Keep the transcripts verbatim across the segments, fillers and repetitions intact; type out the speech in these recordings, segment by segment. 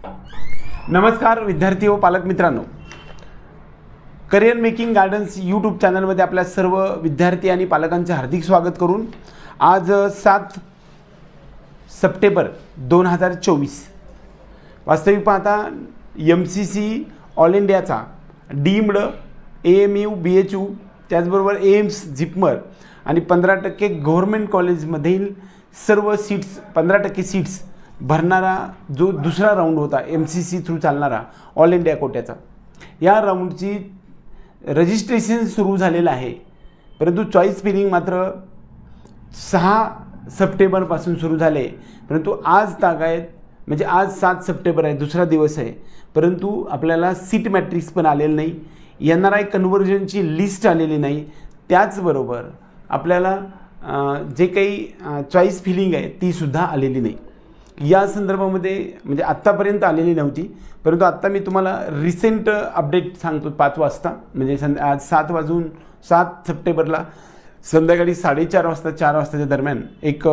नमस्कार विद्यार्थी व पालक मित्रांनो, करियर मेकिंग गार्डन्स यूट्यूब चॅनलमध्ये आपल्या सर्व विद्यार्थी आणि पालकांचे हार्दिक स्वागत करून आज सात सप्टेंबर दोन हजार चोवीस वास्तविक पाहता एम सी सी ऑल इंडियाचा deemed A M U B H U त्याचबरोबर एम्स जिपमर आणि पंधरा टक्के गव्हर्मेंट कॉलेजमधील सर्व सीट्स पंधरा टक्के सीट्स भरणारा जो दुसरा राऊंड होता एम सी सी थ्रू चालणारा ऑल इंडिया कोट्याचा, या राऊंडची रजिस्ट्रेशन सुरू झालेलं आहे. परंतु चॉईस फिलिंग मात्र सहा सप्टेंबरपासून सुरू झाले. परंतु आज तागायत म्हणजे आज सात सप्टेंबर आहे, दुसरा दिवस आहे, परंतु आपल्याला सीट मॅट्रिक्स पण आलेलं नाही, एन आर आय कन्व्हर्जनची लिस्ट आलेली नाही. त्याचबरोबर आपल्याला जे काही चॉईस फिलिंग आहे तीसुद्धा आलेली नाही. या संदर्भामध्ये म्हणजे आत्तापर्यंत आलेली नव्हती, परंतु आत्ता मी तुम्हाला रिसेंट अपडेट सांगतो. पाच वाजता म्हणजे संध आज सात वाजून सात सप्टेंबरला संध्याकाळी साडेचार वाजता चार वाजताच्या दरम्यान एक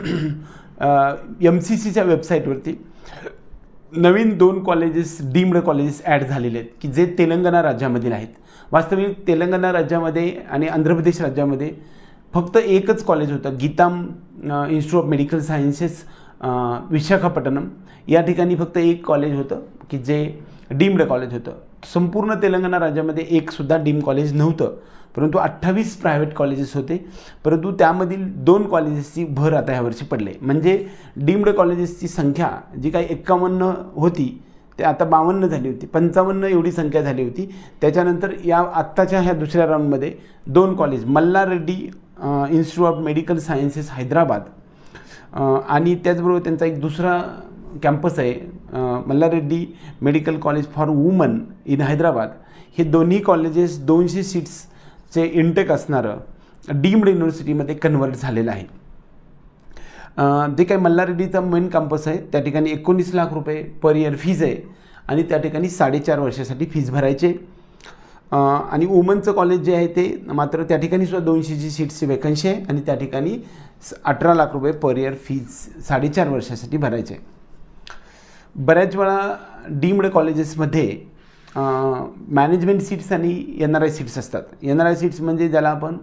एम सी सीच्या वेबसाईटवरती नवीन दोन कॉलेजेस डीम्ड कॉलेजेस ॲड झालेले आहेत की जे तेलंगणा राज्यामधील आहेत. वास्तविक तेलंगणा राज्यामध्ये आणि आंध्र प्रदेश राज्यामध्ये फक्त एकच कॉलेज होतं, GITAM institute of medical sciences Visakhapatnam. या ठिकाणी फक्त एक कॉलेज होतं की जे डीम्ड कॉलेज होतं. संपूर्ण तेलंगणा राज्यामध्ये एकसुद्धा डीम कॉलेज नव्हतं, परंतु अठ्ठावीस प्रायव्हेट कॉलेजेस होते. परंतु त्यामधील दोन कॉलेजेसची भर आता ह्यावर्षी पडले. म्हणजे डीम्ड कॉलेजेसची संख्या जी काही एक्कावन्न होती ते आता बावन्न झाली होती, पंचावन्न एवढी संख्या झाली होती. त्याच्यानंतर या आत्ताच्या ह्या दुसऱ्या राऊंडमध्ये दोन college Malla Reddy institute of medical sciences Hyderabad आणि त्याचबरोबर त्यांचा एक दुसरा कॅम्पस आहे Malla Reddy medical college for women in Hyderabad. हे दोन्ही कॉलेजेस दोनशे सीट्सचे इंटेक असणारं डीम्ड युनिव्हर्सिटीमध्ये कन्वर्ट झालेलं आहे. जे काही मल्लारेड्डीचा मेन कॅम्पस आहे त्या ठिकाणी एकोणीस लाख रुपये पर इयर फीज आहे आणि त्या ठिकाणी साडेचार वर्षासाठी फीज भरायचे. आणि वुमनचं कॉलेज जे आहे ते मात्र त्या ठिकाणी सुद्धा दोनशेची सीट्सची वॅकन्सी आहे आणि त्या ठिकाणी अठरा लाख रुपये पर इयर फीज साडेचार वर्षासाठी भरायचे. बऱ्याच वेळा डीम्ड कॉलेजेसमध्ये मॅनेजमेंट सीट्स आणि एन आर आय सीट्स असतात. एन आर आय सीट्स म्हणजे ज्याला आपण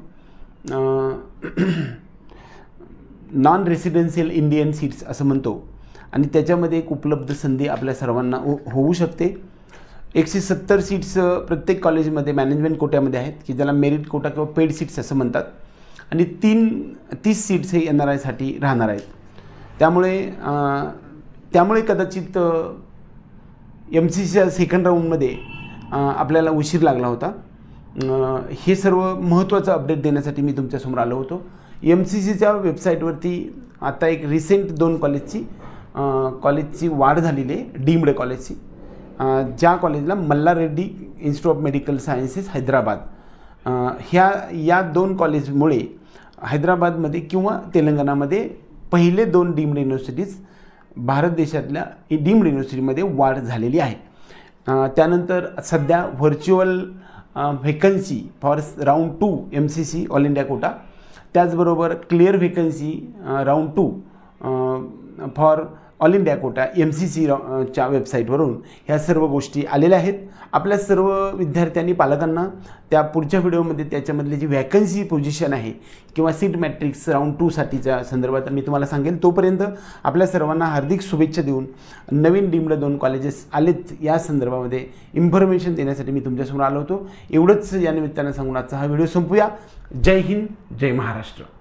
नॉन रेसिडेन्शियल इंडियन सीट्स असं म्हणतो आणि त्याच्यामध्ये एक उपलब्ध संधी आपल्या सर्वांना होऊ शकते. एकशे सत्तर सीट्स प्रत्येक कॉलेजमध्ये मॅनेजमेंट कोट्यामध्ये आहेत की ज्याला मेरिट कोटा किंवा पेड सीट्स असं म्हणतात आणि तीन तीस सीट्स हे एन आर आयसाठी राहणार आहेत. त्यामुळे त्यामुळे कदाचित एम सी सीच्या सेकंड राऊंडमध्ये आपल्याला उशीर लागला होता. हे सर्व महत्त्वाचं अपडेट देण्यासाठी मी तुमच्यासमोर आलो होतो. एम सी सीच्या वेबसाईटवरती आता एक रिसेंट दोन कॉलेजची कॉलेजची वाढ झालेली आहे डीम्ड कॉलेजची, ज्या कॉलेजला Malla Reddy institute of medical sciences Hyderabad ह्या या दोन कॉलेजमुळे हैदराबादमध्ये किंवा तेलंगणामध्ये पहिले दोन डीम्ड युनिव्हर्सिटीज भारत देशातल्या डीम्ड युनिव्हर्सिटीमध्ये वाढ झालेली आहे. त्यानंतर सध्या virtual vacancy for round two M C C all India quota, त्याचबरोबर clear vacancy round two for all India quota M C सीच्या वेबसाईटवरून ह्या सर्व गोष्टी आलेल्या आहेत. आपल्या सर्व विद्यार्थ्यांनी पालकांना त्या पुढच्या व्हिडिओमध्ये त्याच्यामधली जी वॅकन्सी पोझिशन आहे किंवा सीट मॅट्रिक्स राऊंड टूसाठीच्या संदर्भात मी तुम्हाला सांगेल. तोपर्यंत आपल्या सर्वांना हार्दिक शुभेच्छा देऊन नवीन डीम्ड दोन कॉलेजेस आलेत या संदर्भामध्ये इन्फॉर्मेशन देण्यासाठी मी तुमच्यासमोर आलो होतो. एवढंच या निमित्तानं सांगून आजचा हा व्हिडिओ संपूया. जय हिंद, जय महाराष्ट्र.